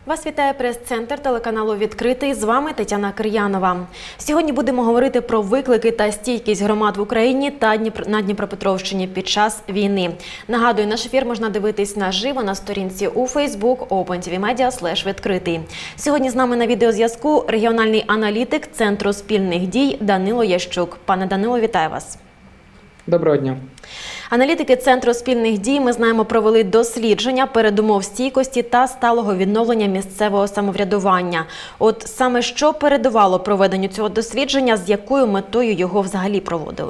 Вас вітає прес-центр телеканалу «Відкритий». З вами Тетяна Кир'янова. Сьогодні будемо говорити про виклики та стійкість громад в Україні та на Дніпропетровщині під час війни. Нагадую, наш ефір можна дивитись наживо на сторінці у Facebook OpenTVMedia/відкритий. Сьогодні з нами на відеозв'язку регіональний аналітик Центру спільних дій Данило Ящук. Пане Данило, вітаю вас. Доброго дня. Аналітики Центру спільних дій, ми знаємо, провели дослідження передумов стійкості та сталого відновлення місцевого самоврядування. От саме що передувало проведенню цього дослідження, з якою метою його взагалі проводили?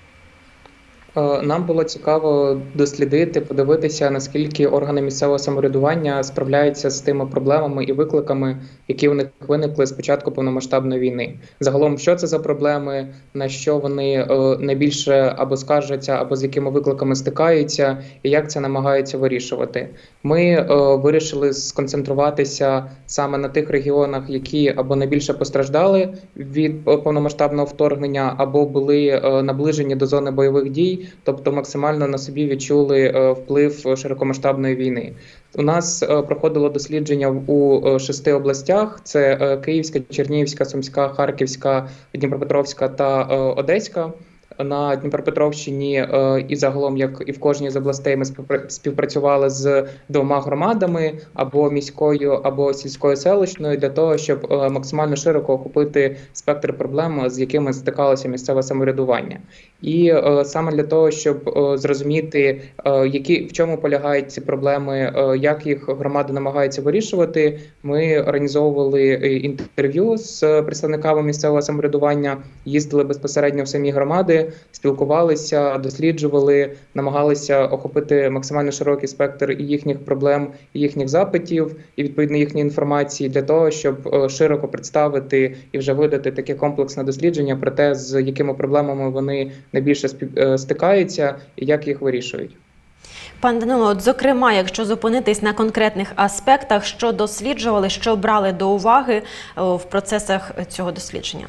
Нам було цікаво дослідити, подивитися, наскільки органи місцевого самоврядування справляються з тими проблемами і викликами, які в них виникли з початку повномасштабної війни. Загалом, що це за проблеми, на що вони найбільше або скаржаться, або з якими викликами стикаються, і як це намагаються вирішувати. Ми вирішили сконцентруватися саме на тих регіонах, які або найбільше постраждали від повномасштабного вторгнення, або були наближені до зони бойових дій, тобто максимально на собі відчули вплив широкомасштабної війни. У нас проходило дослідження у 6 областях – це Київська, Чернігівська, Сумська, Харківська, Дніпропетровська та Одеська. На Дніпропетровщині і загалом, як і в кожній з областей, ми співпрацювали з 2 громадами, або міською, або сільською селищною, для того, щоб максимально широко охопити спектр проблем, з якими стикалося місцеве самоврядування. І саме для того, щоб зрозуміти, в чому полягають ці проблеми, як їх громади намагаються вирішувати, ми організовували інтерв'ю з представниками місцевого самоврядування, їздили безпосередньо в самі громади, спілкувалися, досліджували, намагалися охопити максимально широкий спектр і їхніх проблем, і їхніх запитів, і відповідно їхньої інформації для того, щоб широко представити і вже видати таке комплексне дослідження про те, з якими проблемами вони найбільше стикаються і як їх вирішують. Пане Данило, от зокрема, якщо зупинитись на конкретних аспектах, що досліджували, що брали до уваги в процесах цього дослідження?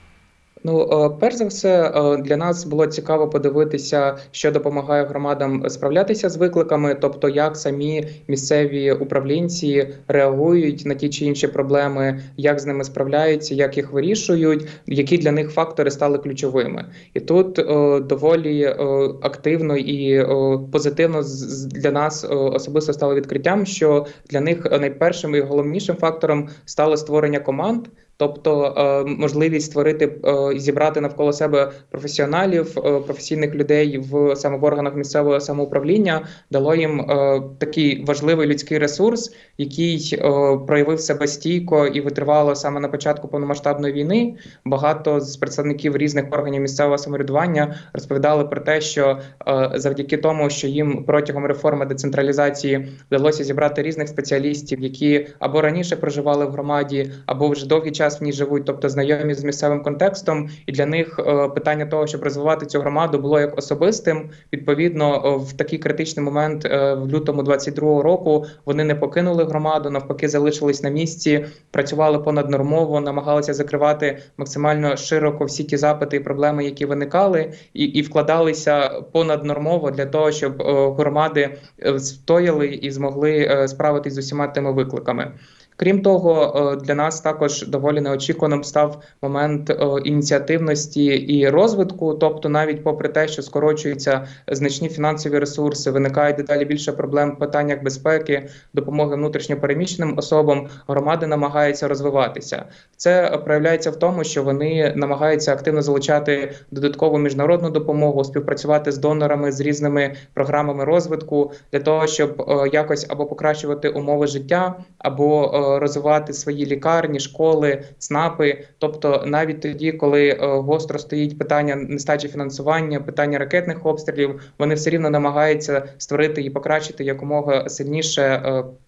Перш за все, для нас було цікаво подивитися, що допомагає громадам справлятися з викликами, тобто як самі місцеві управлінці реагують на ті чи інші проблеми, як з ними справляються, як їх вирішують, які для них фактори стали ключовими. І тут доволі активно і позитивно для нас особисто стало відкриттям, що для них найпершим і головнішим фактором стало створення команд, тобто можливість створити і зібрати навколо себе професіоналів, професійних людей саме в органах місцевого самоуправління, дало їм такий важливий людський ресурс, який проявив себе стійко і витривало саме на початку повномасштабної війни. Багато з представників різних органів місцевого самоврядування розповідали про те, що завдяки тому, що їм протягом реформи децентралізації вдалося зібрати різних спеціалістів, які або раніше проживали в громаді, або вже довгий час в ній живуть, тобто знайомі з місцевим контекстом, і для них питання того, щоб розвивати цю громаду, було як особистим. Відповідно, в такий критичний момент в лютому 22-го року вони не покинули громаду, навпаки залишились на місці, працювали понаднормово, намагалися закривати максимально широко всі ті запити і проблеми, які виникали, і вкладалися понаднормово для того, щоб громади встояли і змогли справитись з усіма тими викликами. Крім того, для нас також доволі неочікуваним став момент ініціативності і розвитку, тобто навіть попри те, що скорочуються значні фінансові ресурси, виникає дедалі більше проблем в питаннях безпеки, допомоги внутрішньопереміщеним особам, громади намагаються розвиватися. Це проявляється в тому, що вони намагаються активно залучати додаткову міжнародну допомогу, співпрацювати з донорами, з різними програмами розвитку, для того, щоб якось або покращувати умови життя, або розвивати свої лікарні, школи, ЦНАПи. Тобто навіть тоді, коли гостро стоїть питання нестачі фінансування, питання ракетних обстрілів, вони все рівно намагаються створити і покращити якомога сильніше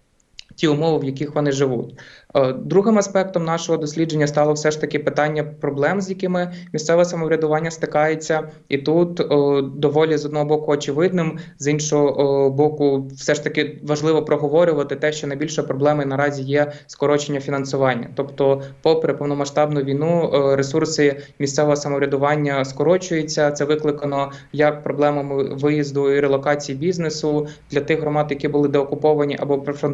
ті умови, в яких вони живуть. Другим аспектом нашого дослідження стало все ж таки питання проблем, з якими місцеве самоврядування стикається. І тут доволі з одного боку очевидним, з іншого боку все ж таки важливо проговорювати те, що найбільша проблема наразі є скорочення фінансування. Тобто, попри повномасштабну війну, ресурси місцевого самоврядування скорочуються. Це викликано як проблемами виїзду і релокації бізнесу для тих громад, які були деокуповані або прифронтові,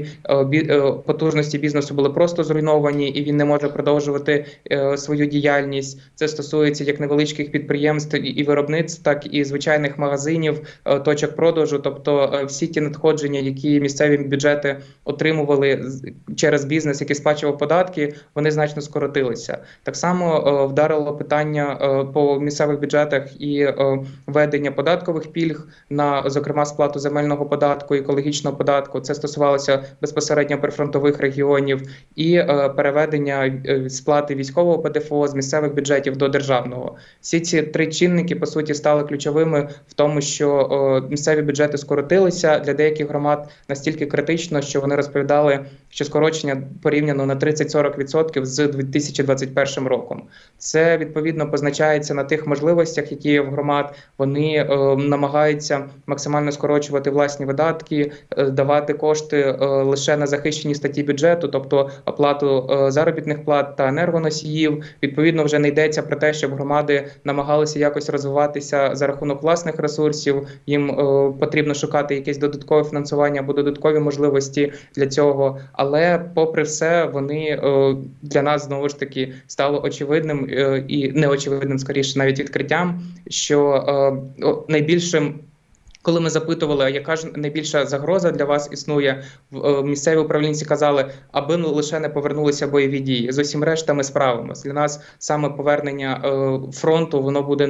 потужності бізнесу були просто зруйновані, і він не може продовжувати свою діяльність. Це стосується як невеличких підприємств і виробництв, так і звичайних магазинів, точок продажу. Тобто всі ті надходження, які місцеві бюджети отримували через бізнес, який сплачував податки, вони значно скоротилися. Так само вдарило питання по місцевих бюджетах і введення податкових пільг на, зокрема, сплату земельного податку, екологічного податку. Це стосувалося безпосередньо прифронтових регіонів, і переведення сплати військового ПДФО з місцевих бюджетів до державного. Всі ці три чинники, по суті, стали ключовими в тому, що місцеві бюджети скоротилися. Для деяких громад настільки критично, що вони розповідали, що скорочення порівняно на 30-40% з 2021 роком. Це, відповідно, позначається на тих можливостях, які є в громад. Вони намагаються максимально скорочувати власні видатки, давати кошти лише на захищені статті бюджету, тобто оплату заробітних плат та енергоносіїв. Відповідно, вже не йдеться про те, щоб громади намагалися якось розвиватися за рахунок власних ресурсів. Їм потрібно шукати якесь додаткове фінансування або додаткові можливості для цього. Але, попри все, вони для нас, знову ж таки, стало очевидним і неочевидним, скоріше, навіть відкриттям, що найбільшим, коли ми запитували, яка ж найбільша загроза для вас існує, місцеві управлінці казали, аби лише не повернулися бойові дії. З усім решта ми справимося. Для нас саме повернення фронту, воно буде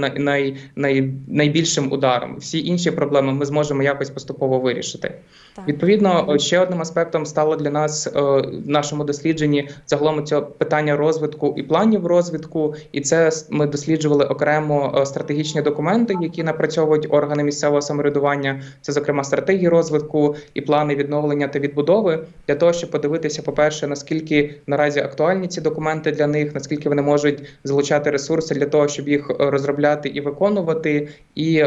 найбільшим ударом. Всі інші проблеми ми зможемо якось поступово вирішити. Так. Відповідно, ще одним аспектом стало для нас в нашому дослідженні загалом цього питання розвитку і планів розвитку. І це ми досліджували окремо стратегічні документи, які напрацьовують органи місцевого самоврядування. Це, зокрема, стратегії розвитку і плани відновлення та відбудови, для того, щоб подивитися, по-перше, наскільки наразі актуальні ці документи для них, наскільки вони можуть залучати ресурси для того, щоб їх розробляти і виконувати, і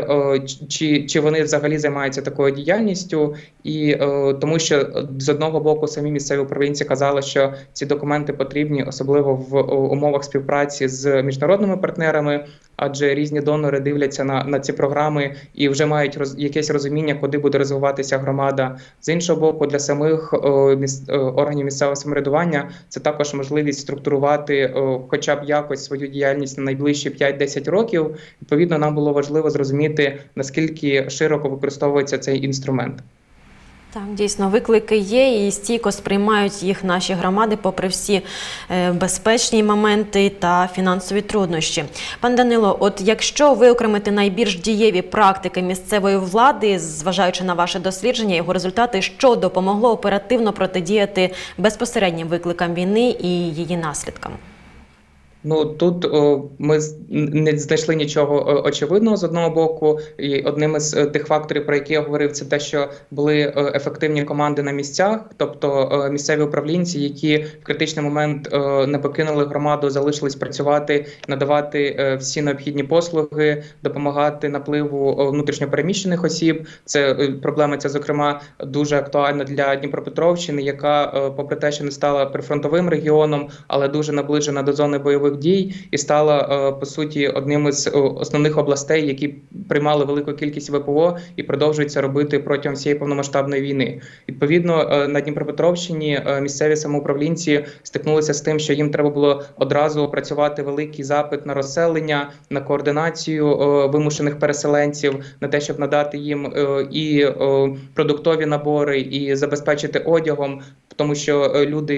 чи вони взагалі займаються такою діяльністю. І тому що з одного боку самі місцеві управлінці казали, що ці документи потрібні, особливо в умовах співпраці з міжнародними партнерами, адже різні донори дивляться на ці програми і вже мають якесь розуміння, куди буде розвиватися громада. З іншого боку, для самих органів місцевого самоврядування це також можливість структурувати хоча б якось свою діяльність на найближчі 5-10 років. Відповідно, нам було важливо зрозуміти, наскільки широко використовується цей інструмент. Так, дійсно, виклики є і стійко сприймають їх наші громади попри всі безпечні моменти та фінансові труднощі. Пан Данило, от якщо виокремити найбільш дієві практики місцевої влади, зважаючи на ваше дослідження, його результати, що допомогло оперативно протидіяти безпосереднім викликам війни і її наслідкам? Ну, тут ми не знайшли нічого очевидного з одного боку. І одним із тих факторів, про які я говорив, це те, що були ефективні команди на місцях, тобто місцеві управлінці, які в критичний момент не покинули громаду, залишились працювати, надавати всі необхідні послуги, допомагати напливу внутрішньопереміщених осіб. Проблема ця, зокрема, дуже актуальна для Дніпропетровщини, яка, попри те, що не стала прифронтовим регіоном, але дуже наближена до зони бойових дій і стала, по суті, одним із основних областей, які приймали велику кількість ВПО і продовжують це робити протягом всієї повномасштабної війни. Відповідно, на Дніпропетровщині місцеві самоуправлінці стикнулися з тим, що їм треба було одразу опрацювати великий запит на розселення, на координацію вимушених переселенців, на те, щоб надати їм і продуктові набори, і забезпечити одягом, тому що люди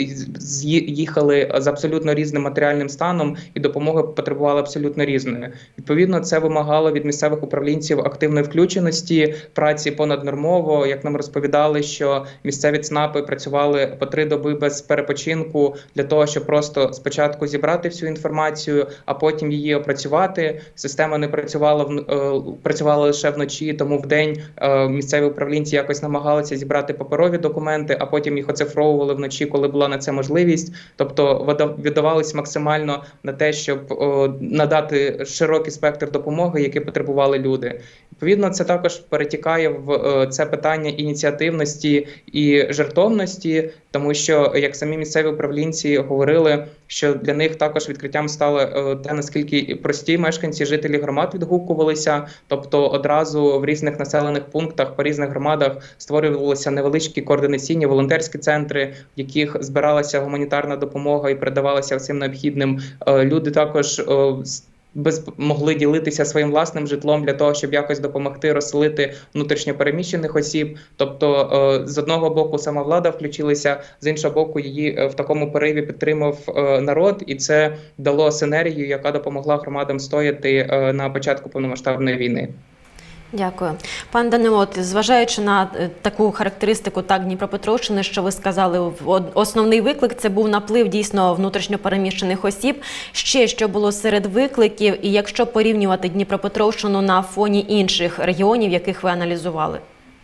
їхали з абсолютно різним матеріальним станом і допомоги потребували абсолютно різної. Відповідно, це вимагало від місцевих управлінців активної включеності, праці понаднормово. Як нам розповідали, що місцеві ЦНАПи працювали по 3 доби без перепочинку для того, щоб просто спочатку зібрати всю інформацію, а потім її опрацювати. Система не працювала лише вночі, тому вдень місцеві управлінці якось намагалися зібрати паперові документи, а потім їх оцифровували вночі, коли була на це можливість. Тобто віддавались максимально на те, щоб надати широкий спектр допомоги, які потребували люди. Відповідно, це також перетікає в це питання ініціативності і жертовності, тому що, як самі місцеві управлінці говорили, що для них також відкриттям стало те, наскільки прості мешканці, жителі громад відгукувалися, тобто одразу в різних населених пунктах, по різних громадах створювалися невеличкі координаційні волонтерські центри, в яких збиралася гуманітарна допомога і передавалася всім необхідним. Люди також могли ділитися своїм власним житлом для того, щоб якось допомогти розселити внутрішньо переміщених осіб. Тобто, з одного боку, сама влада включилася, з іншого боку, її в такому пориві підтримав народ, і це дало синергію, яка допомогла громадам стояти на початку повномасштабної війни. Дякую. Пан Данило, зважаючи на таку характеристику Дніпропетровщини, що ви сказали, основний виклик – це був наплив дійсно внутрішньопереміщених осіб. Ще що було серед викликів, і якщо порівнювати Дніпропетровщину на фоні інших регіонів, яких ви аналізували?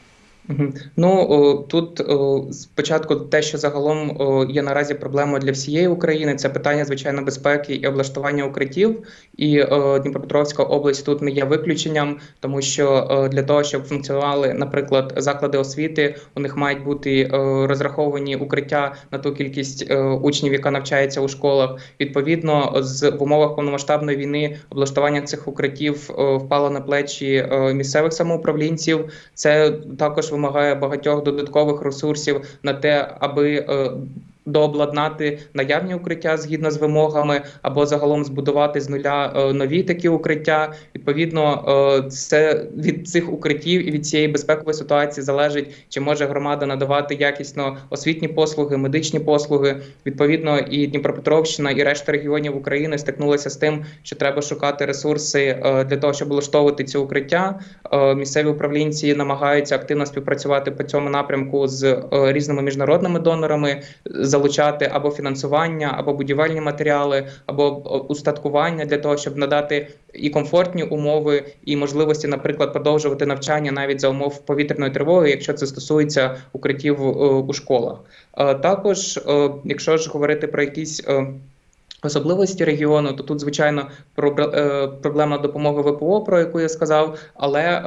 Тут спочатку те, що загалом є наразі проблемою для всієї України, це питання, звичайно, безпеки і облаштування укриттів. І Дніпропетровська область тут не є виключенням, тому що для того, щоб функціонували, наприклад, заклади освіти, у них мають бути розраховані укриття на ту кількість учнів, яка навчається у школах. Відповідно, в умовах повномасштабної війни облаштування цих укриттів впало на плечі місцевих самоуправлінців. Це також вимагає багатьох додаткових ресурсів на те, аби дообладнати наявні укриття згідно з вимогами, або загалом збудувати з нуля нові такі укриття. Відповідно, це від цих укриттів і від цієї безпекової ситуації залежить, чи може громада надавати якісно освітні послуги, медичні послуги. Відповідно, і Дніпропетровщина, і решта регіонів України стикнулися з тим, що треба шукати ресурси для того, щоб влаштовувати ці укриття. Місцеві управлінці намагаються активно співпрацювати по цьому напрямку з різними міжнародними донорами, залучати або фінансування, або будівельні матеріали, або устаткування для того, щоб надати і комфортні умови, і можливості, наприклад, продовжувати навчання навіть за умов повітряної тривоги, якщо це стосується укриттів у школах. Також, якщо ж говорити про якісь особливості регіону, то тут, звичайно, проблема допомоги ВПО, про яку я сказав, але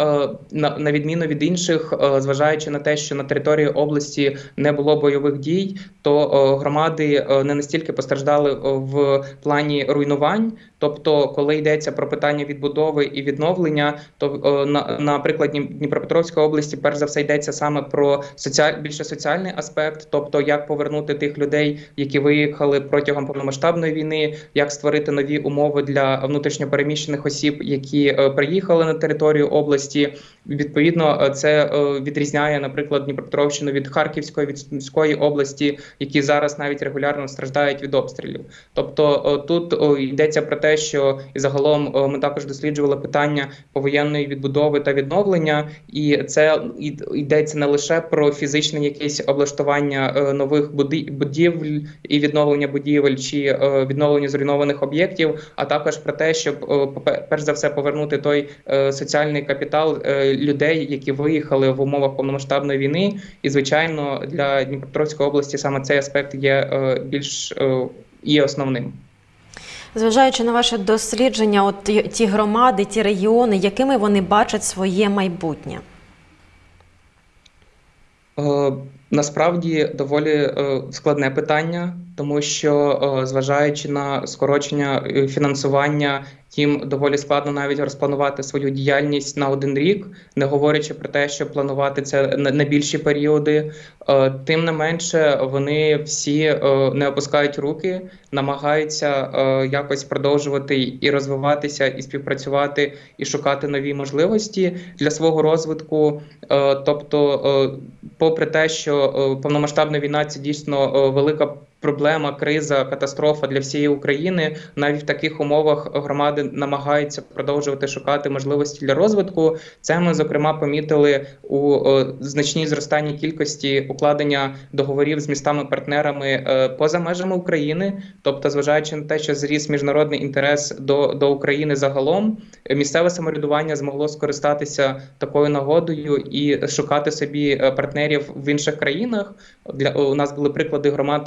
на відміну від інших, зважаючи на те, що на території області не було бойових дій, то громади не настільки постраждали в плані руйнувань. Тобто, коли йдеться про питання відбудови і відновлення, то, наприклад, Дніпропетровської області, перш за все, йдеться саме про більше соціальний аспект, тобто, як повернути тих людей, які виїхали протягом повномасштабної війни, як створити нові умови для внутрішньопереміщених осіб, які приїхали на територію області. Відповідно, це відрізняє, наприклад, Дніпропетровщину від Харківської, від Сумської області, які зараз навіть регулярно страждають від обстрілів. Тобто, тут йдеться про те, що і загалом ми також досліджували питання повоєнної відбудови та відновлення, і це йдеться не лише про фізичне якесь облаштування нових будівель і відновлення будівель чи відновлення зруйнованих об'єктів, а також про те, щоб перш за все повернути той соціальний капітал людей, які виїхали в умовах повномасштабної війни. І, звичайно, для Дніпропетровської області саме цей аспект є основним. Зважаючи на ваше дослідження, ті громади, ті регіони, якими вони бачать своє майбутнє? Насправді доволі складне питання, тому що, зважаючи на скорочення фінансування, їм доволі складно навіть розпланувати свою діяльність на один рік, не говорячи про те, що планувати це на більші періоди. Тим не менше, вони всі не опускають руки, намагаються якось продовжувати і розвиватися, і співпрацювати, і шукати нові можливості для свого розвитку. Тобто, попри те, що повномасштабна війна – це дійсно велика проблема, криза, катастрофа для всієї України, навіть в таких умовах громади намагаються продовжувати шукати можливості для розвитку. Це ми, зокрема, помітили у значній зростанні кількості укладення договорів з містами-партнерами поза межами України. Тобто, зважаючи на те, що зріс міжнародний інтерес до України загалом, місцеве самоврядування змогло скористатися такою нагодою і шукати собі партнерів в інших країнах. У нас були приклади громад, які спочатку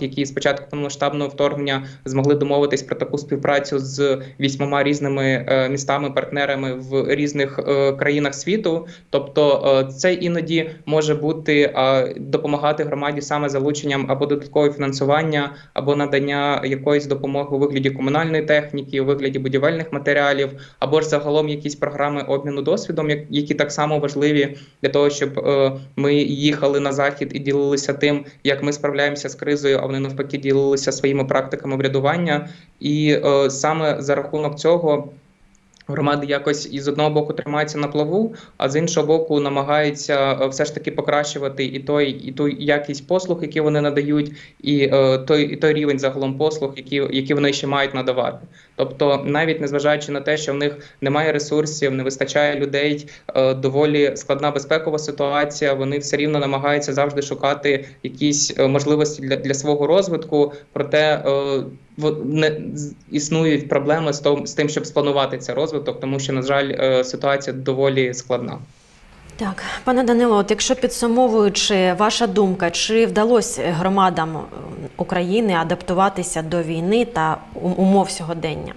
початку повномасштабного вторгнення змогли домовитись про таку співпрацю з 8 різними містами-партнерами в різних країнах світу. Тобто це іноді може бути допомагати громаді саме залученням або додаткового фінансування, або надання якоїсь допомоги у вигляді комунальної техніки, у вигляді будівельних матеріалів, або ж загалом якісь програми обміну досвідом, які так само важливі для того, щоб ми їхали на захід і ділилися тим, як ми справляємося з кризою, а вони навпаки ділилися своїми практиками врядування. І саме за рахунок цього громади якось із одного боку тримаються на плаву, а з іншого боку намагаються все ж таки покращувати і ту якість послуг, які вони надають, і той рівень загалом послуг, які вони ще мають надавати. Тобто навіть незважаючи на те, що в них немає ресурсів, не вистачає людей, доволі складна безпекова ситуація, вони все рівно намагаються завжди шукати якісь можливості для свого розвитку, проте не існують проблеми з тим, щоб спланувати цей розвиток, тому що, на жаль, ситуація доволі складна. Так, пане Данило, от якщо підсумовуючи, ваша думка, чи вдалося громадам України адаптуватися до війни та умов сьогодення?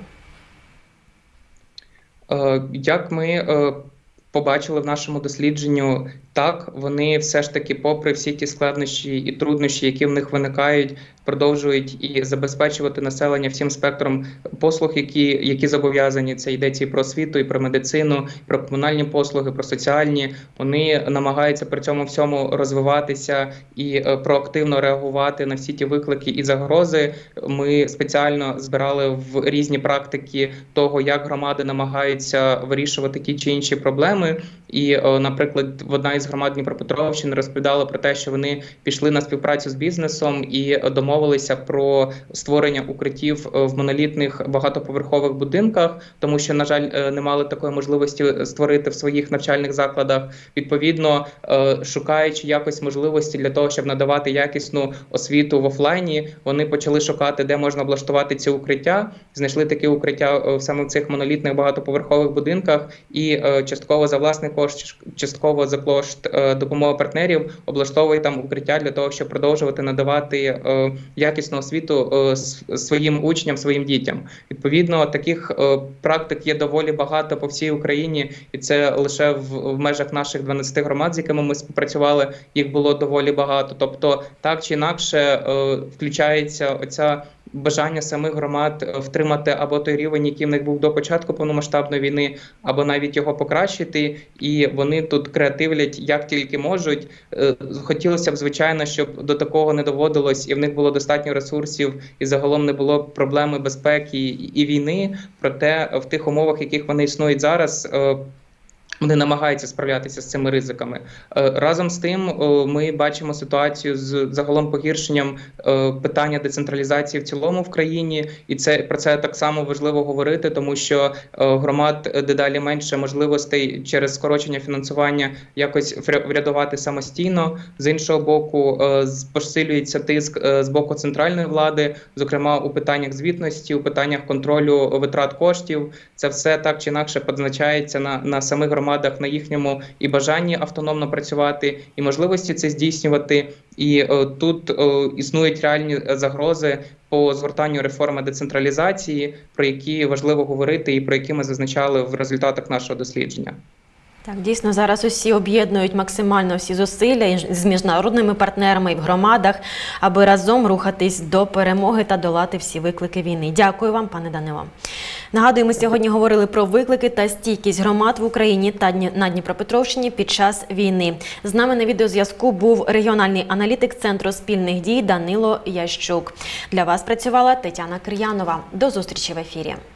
Як ми побачили в нашому дослідженні, так, вони все ж таки, попри всі ті складнощі і труднощі, які в них виникають, продовжують і забезпечувати населення всім спектром послуг, які зобов'язані. Це йдеться і про освіту, і про медицину, і про комунальні послуги, про соціальні. Вони намагаються при цьому всьому розвиватися і проактивно реагувати на всі ті виклики і загрози. Ми спеціально збирали в різні практики того, як громади намагаються вирішувати ті чи інші проблеми. І, наприклад, одна із громад Дніпропетровщини розповідала про те, що вони пішли на співпрацю з бізнесом і домовилися про створення укриттів в монолітних багатоповерхових будинках, тому що, на жаль, не мали такої можливості створити в своїх навчальних закладах. Відповідно, шукаючи якось можливості для того, щоб надавати якісну освіту в офлайні, вони почали шукати, де можна облаштувати ці укриття. Знайшли такі укриття саме в цих монолітних багатоповерхових будинках і частково за власний кошт, частково за кошт допомоги партнерів облаштовує там укриття для того, щоб продовжувати надавати якісну освіту своїм учням, своїм дітям. Відповідно, таких практик є доволі багато по всій Україні, і це лише в межах наших 12 громад, з якими ми співпрацювали, їх було доволі багато. Тобто, так чи інакше, включається оця бажання самих громад втримати або той рівень, який в них був до початку повномасштабної війни, або навіть його покращити, і вони тут креативлять як тільки можуть. Хотілося б, звичайно, щоб до такого не доводилось, і в них було достатньо ресурсів, і загалом не було проблеми безпеки і війни, проте в тих умовах, в яких вони існують зараз, вони намагаються справлятися з цими ризиками. Разом з тим, ми бачимо ситуацію з загалом погіршенням питання децентралізації в цілому в країні, і про це так само важливо говорити, тому що громад дедалі менше можливостей через скорочення фінансування якось врядувати самостійно. З іншого боку, посилюється тиск з боку центральної влади, зокрема у питаннях звітності, у питаннях контролю витрат коштів. Це все так чи інакше позначається на самих громадах, на їхньому і бажанні автономно працювати, і можливості це здійснювати. І тут існують реальні загрози по згортанню реформи децентралізації, про які важливо говорити і про які ми зазначали в результатах нашого дослідження. Так, дійсно, зараз усі об'єднують максимально всі зусилля з міжнародними партнерами і в громадах, аби разом рухатись до перемоги та долати всі виклики війни. Дякую вам, пане Данило. Нагадую, ми сьогодні говорили про виклики та стійкість громад в Україні та на Дніпропетровщині під час війни. З нами на відеозв'язку був регіональний аналітик Центру спільних дій Данило Ящук. Для вас працювала Тетяна Кир'янова. До зустрічі в ефірі.